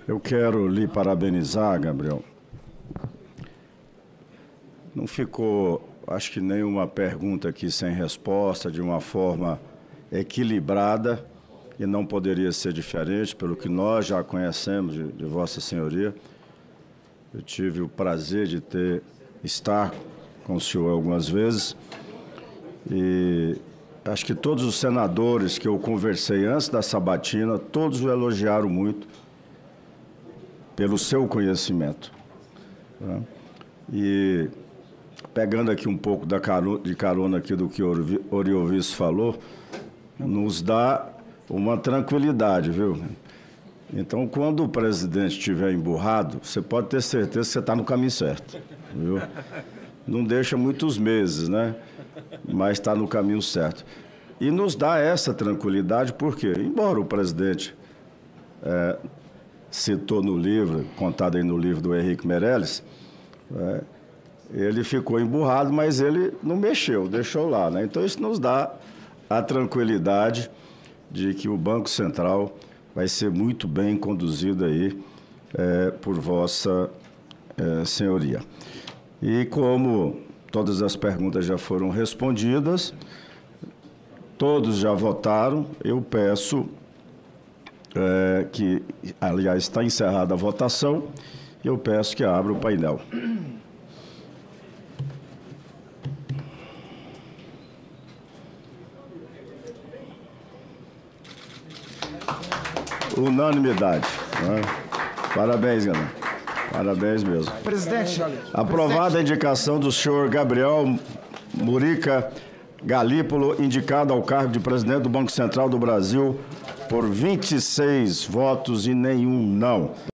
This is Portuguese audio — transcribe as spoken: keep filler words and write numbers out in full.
Eu quero lhe parabenizar, Gabriel. Não ficou, acho que nenhuma pergunta aqui sem resposta, de uma forma equilibrada, e não poderia ser diferente, pelo que nós já conhecemos de, de Vossa Senhoria. Eu tive o prazer de ter, estar com o senhor algumas vezes, e acho que todos os senadores que eu conversei antes da sabatina, todos o elogiaram muito pelo seu conhecimento, né? E pegando aqui um pouco da carona, de carona aqui do que o Oriovisto falou, nos dá uma tranquilidade, viu? Então, quando o presidente estiver emburrado, você pode ter certeza que você está no caminho certo, viu? Não deixa muitos meses, né? Mas está no caminho certo. E nos dá essa tranquilidade porque, embora o presidente é, citou no livro, contado aí no livro do Henrique Meirelles, é, ele ficou emburrado, mas ele não mexeu, deixou lá, né? Então, isso nos dá a tranquilidade de que o Banco Central vai ser muito bem conduzido aí é, por Vossa é, Senhoria. E como todas as perguntas já foram respondidas, todos já votaram, eu peço é, que, aliás, está encerrada a votação, eu peço que abra o painel. Unanimidade, né? Parabéns, galera. Parabéns mesmo. Presidente. Aprovada a indicação do senhor Gabriel Murica Galípolo, indicado ao cargo de presidente do Banco Central do Brasil por vinte e seis votos e nenhum não.